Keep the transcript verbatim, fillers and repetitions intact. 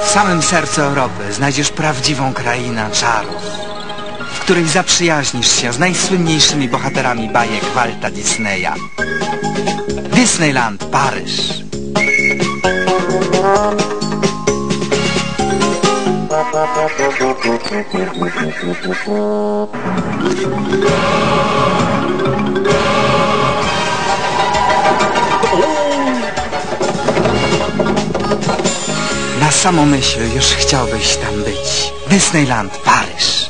W samym sercu Europy znajdziesz prawdziwą krainę czarów, w której zaprzyjaźnisz się z najsłynniejszymi bohaterami bajek Walta Disneya. Disneyland Paryż. Na samą myśl już chciałbyś tam być. Disneyland Paryż.